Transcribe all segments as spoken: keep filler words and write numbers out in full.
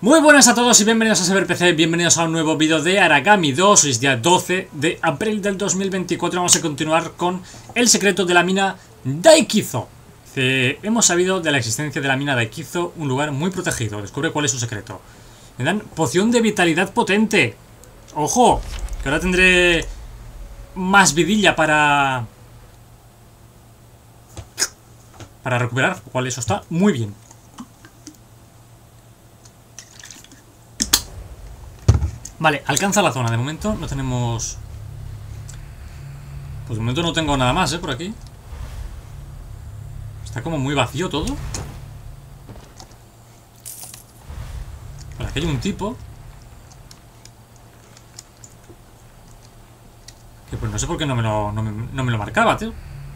Muy buenas a todos y bienvenidos a Saber P C, bienvenidos a un nuevo vídeo de Aragami dos. Hoy es día doce de abril del dos mil veinticuatro. Vamos a continuar con el secreto de la mina Daikizo. eh, Hemos sabido de la existencia de la mina Daikizo, un lugar muy protegido. Descubre cuál es su secreto. Me dan poción de vitalidad potente. ¡Ojo! Que ahora tendré más vidilla para... Para recuperar, lo cual eso está muy bien. Vale, alcanza la zona. De momento no tenemos... Pues de momento no tengo nada más, ¿eh? Por aquí. Está como muy vacío todo. Vale, aquí hay un tipo. Que pues no sé por qué no me lo, no me, no me lo marcaba, tío.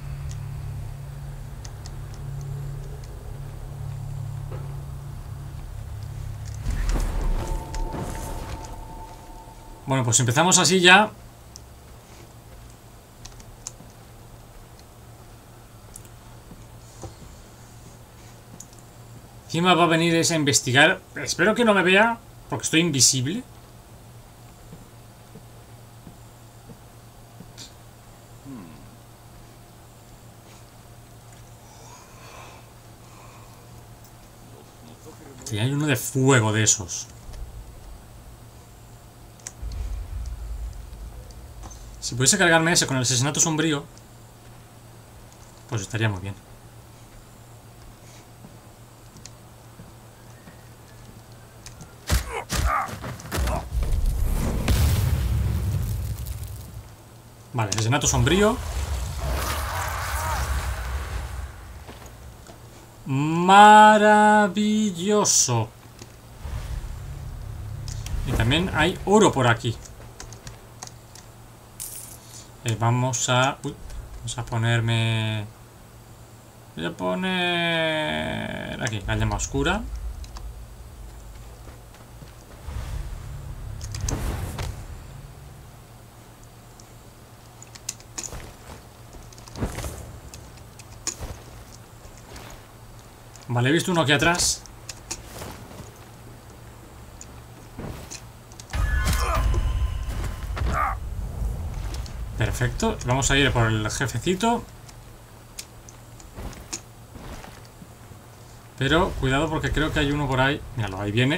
Bueno, pues empezamos así ya. Encima va a venir ese a investigar. Espero que no me vea, porque estoy invisible. Sí, hay uno de fuego de esos. Si pudiese cargarme ese con el asesinato sombrío, pues estaría muy bien. Vale, asesinato sombrío. Maravilloso. Y también hay oro por aquí. Eh, vamos a... Uy, vamos a ponerme... Voy a poner... Aquí, la llama oscura. Vale, he visto uno aquí atrás. Perfecto, vamos a ir por el jefecito. Pero cuidado porque creo que hay uno por ahí. Míralo, ahí viene.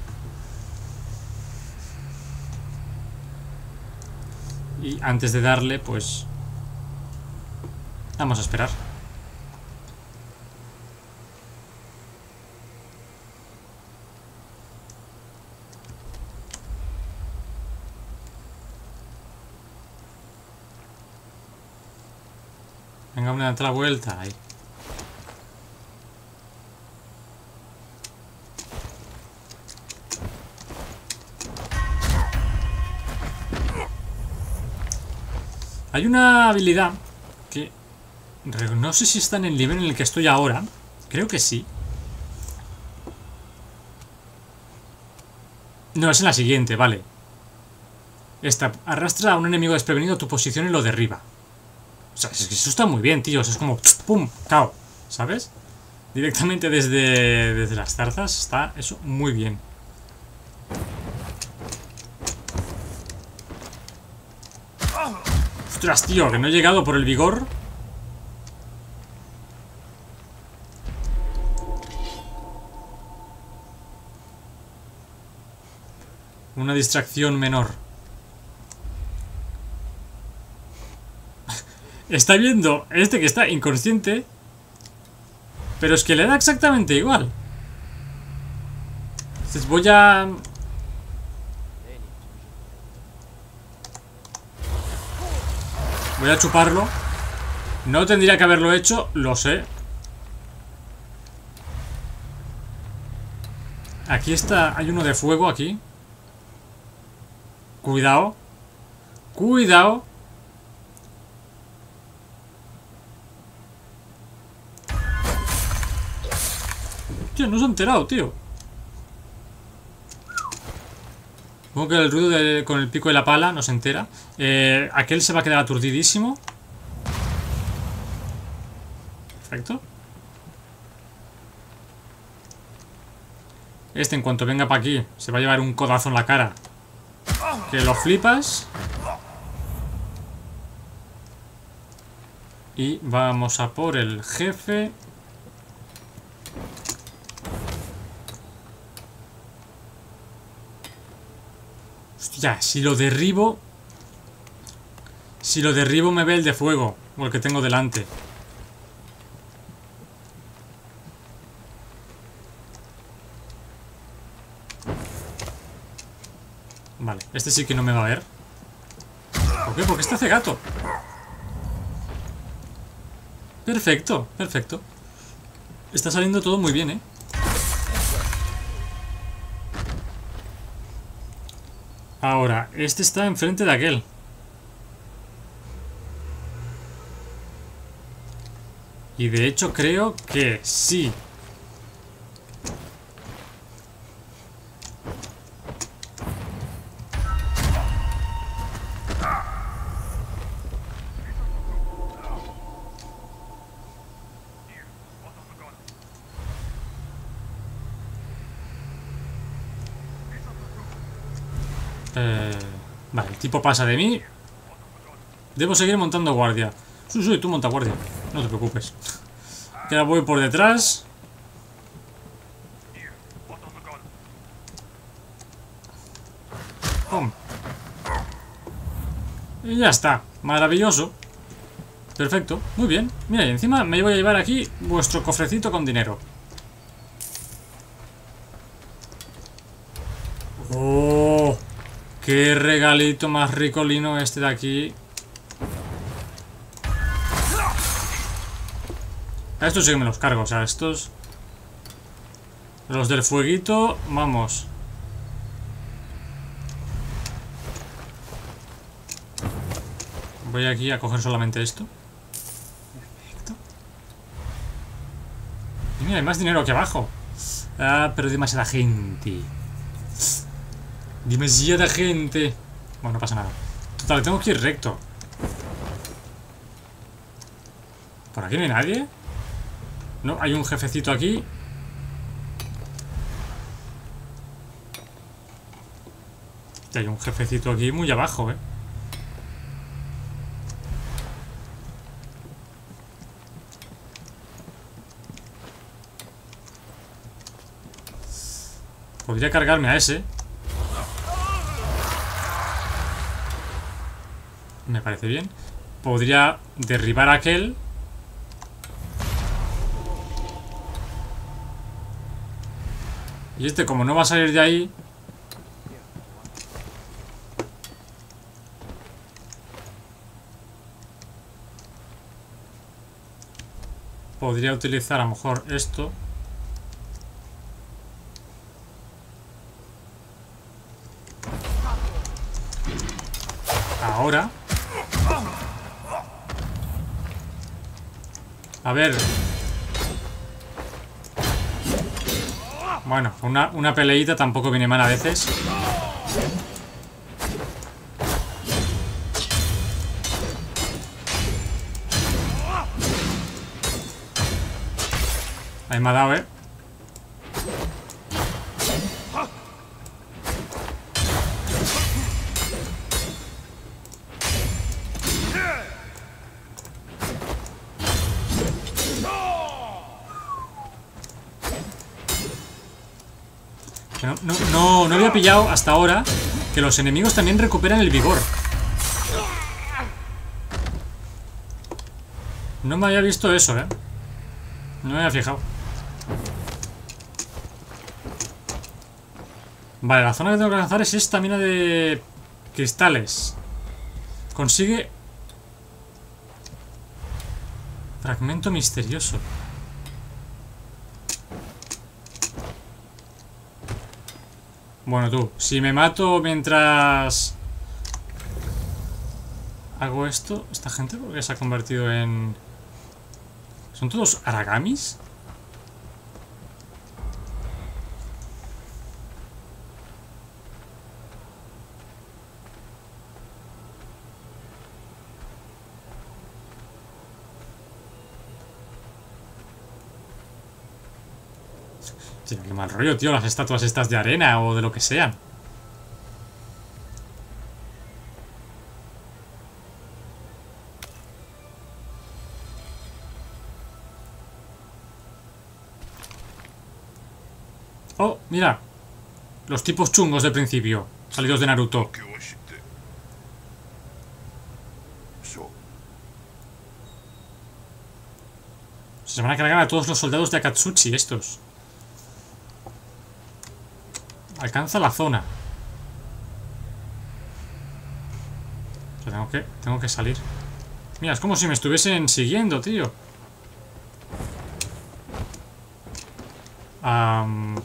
Y antes de darle, pues... Vamos a esperar. Venga, una otra vuelta ahí. Hay una habilidad que no sé si está en el nivel en el que estoy ahora. Creo que sí. No, es en la siguiente, vale. Esta arrastra a un enemigo desprevenido a tu posición y lo derriba. O sea, es que eso está muy bien, tío. Es como ¡pum! ¡Cao! ¿Sabes? Directamente desde, desde las zarzas está eso muy bien. ¡Ostras, tío! Que no he llegado por el vigor. Una distracción menor. Está viendo este que está inconsciente. Pero es que le da exactamente igual. Entonces voy a... Voy a chuparlo. No tendría que haberlo hecho, lo sé. Aquí está, hay uno de fuego aquí. Cuidado. Cuidado. Tío, no se ha enterado, tío. Supongo que el ruido de, con el pico de la pala no se entera. Eh, aquel se va a quedar aturdidísimo. Perfecto. Este, en cuanto venga para aquí, se va a llevar un codazo en la cara. Que lo flipas. Y vamos a por el jefe. Hostia, si lo derribo... Si lo derribo me ve el de fuego. O el que tengo delante. Vale, este sí que no me va a ver. ¿Por qué? Porque este hace gato. Perfecto, perfecto. Está saliendo todo muy bien, ¿eh? Ahora, este está enfrente de aquel. Y de hecho creo que sí. Eh, vale, el tipo pasa de mí. Debo seguir montando guardia. Sí, sí, tú monta guardia. No te preocupes. Que ahora voy por detrás. ¡Pum! Y ya está. Maravilloso. Perfecto. Muy bien. Mira, y encima me voy a llevar aquí vuestro cofrecito con dinero. ¡Oh! ¡Qué regalito más ricolino este de aquí! A estos sí que me los cargo, o sea, estos... Los del fueguito, vamos. Voy aquí a coger solamente esto. Perfecto. Y mira, hay más dinero aquí abajo. Ah, pero demasiada gente. Demasiada gente. Bueno, no pasa nada. Total, tengo que ir recto. ¿Por aquí no hay nadie? No, hay un jefecito aquí. Y hay un jefecito aquí muy abajo, eh. Podría cargarme a ese. Me parece bien. Podría derribar a aquel. Y este, como no va a salir de ahí... Podría utilizar a lo mejor esto. Ahora. A ver. Bueno, una, una peleita tampoco viene mal a veces. Ahí me ha dado, eh. No, no, no, no había pillado hasta ahora que los enemigos también recuperan el vigor. No me había visto eso, eh. No me había fijado. Vale, la zona que tengo que alcanzar es esta mina de cristales. Consigue fragmento misterioso. Bueno, tú, si me mato mientras hago esto, esta gente porque se ha convertido en... ¿Son todos aragamis? Hostia, qué mal rollo, tío, las estatuas estas de arena o de lo que sean. Oh, mira. Los tipos chungos del principio, salidos de Naruto. Se van a cargar a todos los soldados de Akatsuchi estos. Alcanza la zona. O sea, tengo que, tengo que salir. Mira, es como si me estuviesen siguiendo, tío. Um...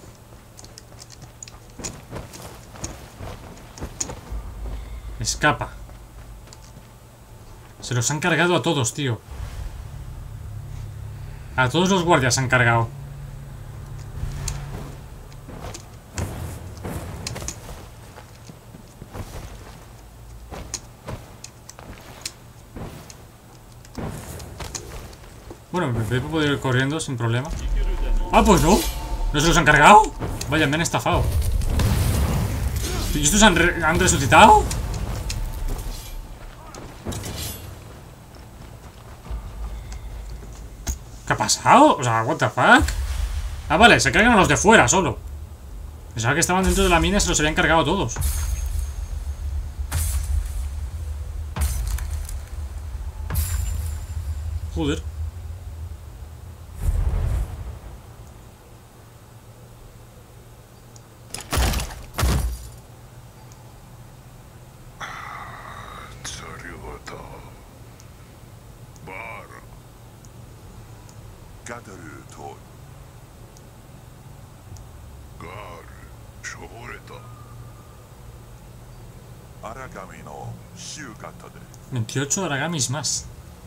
Escapa. Se los han cargado a todos, tío. A todos los guardias se han cargado. Bueno, me puedo ir corriendo sin problema. Ah, pues no. ¿No se los han cargado? Vaya, me han estafado. ¿Y estos han, re han resucitado? ¿Qué ha pasado? O sea, what the fuck. Ah, vale, se cargan a los de fuera solo. Pensaba que estaban dentro de la mina y se los habían cargado todos. Joder. veintiocho Aragamis más.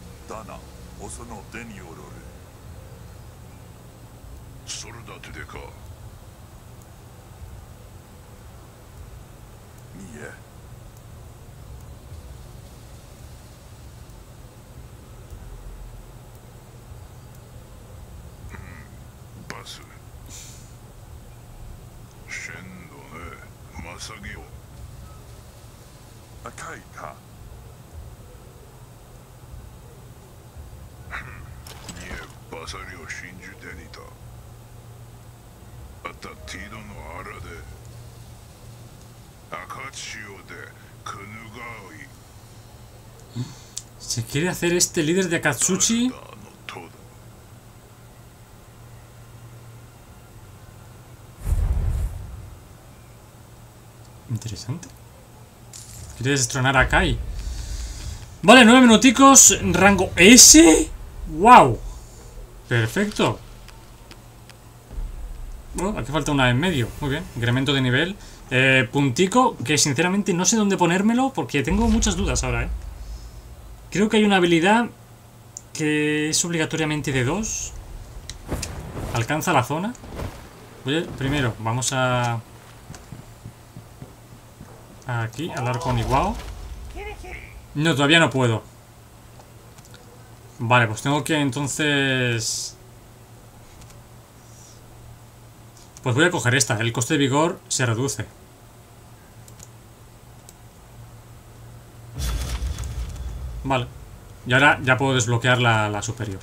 ¿Se quiere hacer este líder de Akatsuchi? Interesante. Quiere destronar a Kai. Vale, nueve minuticos. Rango S. ¡Wow! Perfecto. Bueno, aquí falta una en medio. Muy bien, incremento de nivel. eh, Puntico, que sinceramente no sé dónde ponérmelo, porque tengo muchas dudas ahora, eh Creo que hay una habilidad que es obligatoriamente de dos. Alcanza la zona. Voy a, primero, vamos a... Aquí, hablar con Iwao. No, todavía no puedo. Vale, pues tengo que entonces... Pues voy a coger esta. El coste de vigor se reduce. Vale. Y ahora ya puedo desbloquear la, la superior.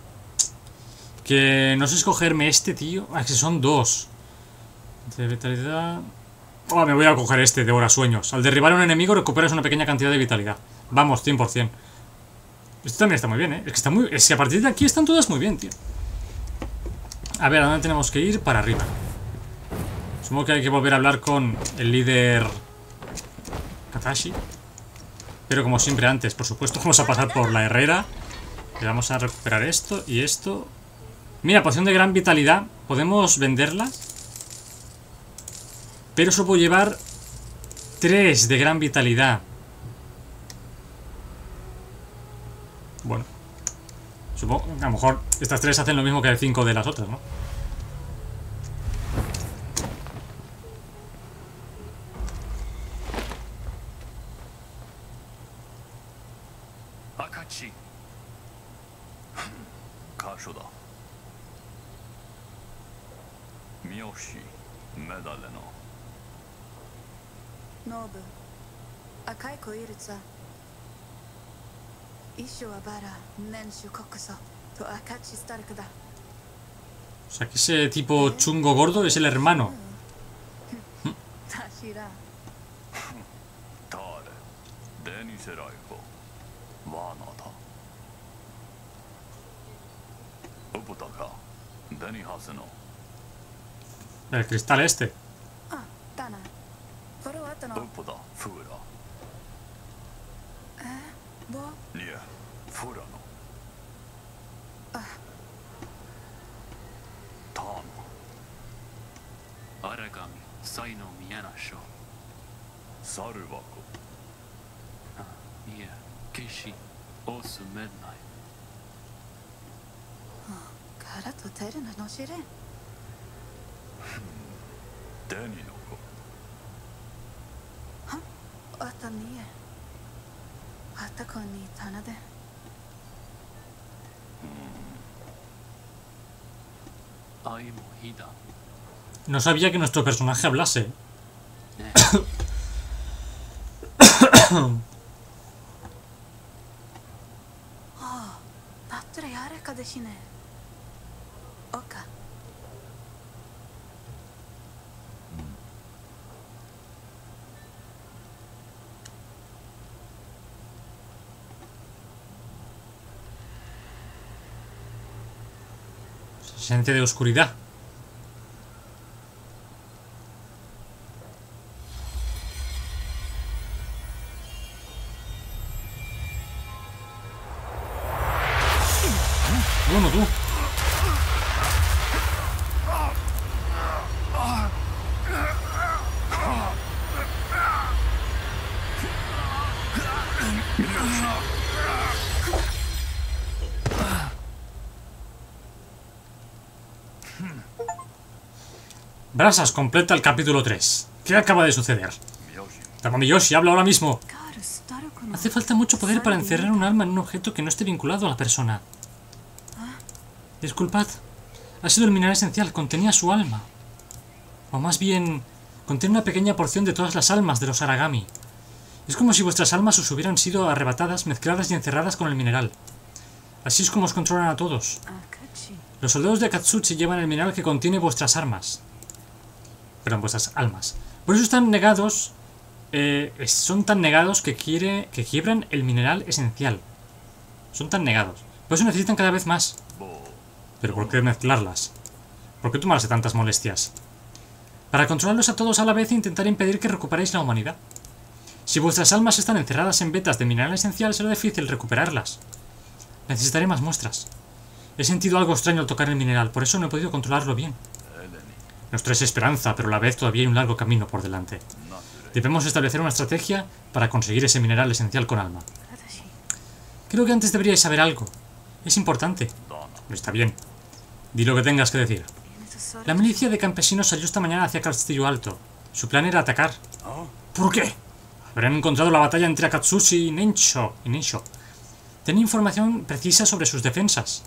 Que no sé escogerme este, tío. Ah, que son dos. De vitalidad... Oh, me voy a coger este de horas sueños. Al derribar a un enemigo recuperas una pequeña cantidad de vitalidad. Vamos, cien por cien. Esto también está muy bien, ¿eh? Es que, está muy... es que a partir de aquí están todas muy bien, tío. A ver, ¿a dónde tenemos que ir? Para arriba. Supongo que hay que volver a hablar con el líder Katashi. Pero como siempre antes, por supuesto, vamos a pasar por la herrera. Y vamos a recuperar esto y esto. Mira, poción de gran vitalidad. Podemos venderla. Pero solo puedo llevar tres de gran vitalidad. Bueno. Supongo que a lo mejor estas tres hacen lo mismo que el cinco de las otras, ¿no? O sea que ese tipo chungo gordo es el hermano. El cristal este. No sabía que nuestro personaje hablase. Se siente de oscuridad. Bueno, tú. Brasas completa el capítulo tres. ¿Qué acaba de suceder? Tamami Yoshi habla ahora mismo. Hace falta mucho poder para encerrar un alma en un objeto que no esté vinculado a la persona. Disculpad. Ha sido el mineral esencial. Contenía su alma. O más bien, contiene una pequeña porción de todas las almas de los Aragami. Es como si vuestras almas os hubieran sido arrebatadas, mezcladas y encerradas con el mineral. Así es como os controlan a todos. Los soldados de Akatsuki llevan el mineral que contiene vuestras armas. Perdón, vuestras almas. Por eso están negados. Eh, son tan negados que, quiere, que quiebran el mineral esencial. Son tan negados. Por eso necesitan cada vez más. ¿Pero por qué mezclarlas? ¿Por qué tomarse tantas molestias? Para controlarlos a todos a la vez e intentar impedir que recuperéis la humanidad. Si vuestras almas están encerradas en vetas de mineral esencial, será difícil recuperarlas. Necesitaré más muestras. He sentido algo extraño al tocar el mineral, por eso no he podido controlarlo bien. Nos traes esperanza, pero a la vez todavía hay un largo camino por delante. Debemos establecer una estrategia para conseguir ese mineral esencial con alma. Creo que antes deberíais saber algo. Es importante. Está bien. Di lo que tengas que decir. La milicia de campesinos salió esta mañana hacia Castillo Alto. Su plan era atacar. ¿Por qué? Habrán encontrado la batalla entre Akatsuki y Nensho. Y Nensho. Tenía información precisa sobre sus defensas.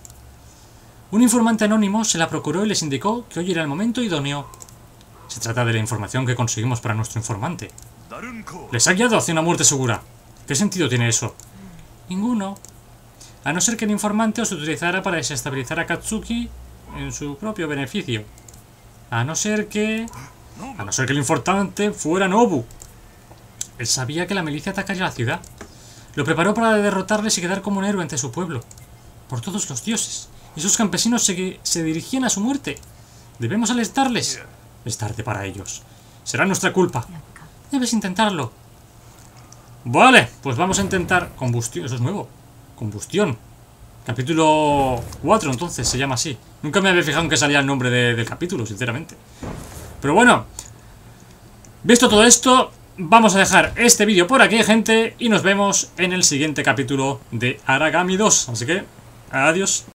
Un informante anónimo se la procuró y les indicó que hoy era el momento idóneo. Se trata de la información que conseguimos para nuestro informante. Les ha guiado hacia una muerte segura. ¿Qué sentido tiene eso? Ninguno. A no ser que el informante os utilizara para desestabilizar a Akatsuki en su propio beneficio. A no ser que... A no ser que el informante fuera Nobu. Él sabía que la milicia atacaría la ciudad. Lo preparó para derrotarles y quedar como un héroe ante su pueblo. Por todos los dioses. Y esos campesinos se, se dirigían a su muerte. Debemos alertarles. Es tarde para ellos. Será nuestra culpa. Debes intentarlo. Vale, pues vamos a intentar... Combustión, eso es nuevo. Combustión. Capítulo cuatro, entonces, se llama así. Nunca me había fijado en que salía el nombre de, del capítulo, sinceramente. Pero bueno. Visto todo esto, vamos a dejar este vídeo por aquí, gente. Y nos vemos en el siguiente capítulo de Aragami dos. Así que, adiós.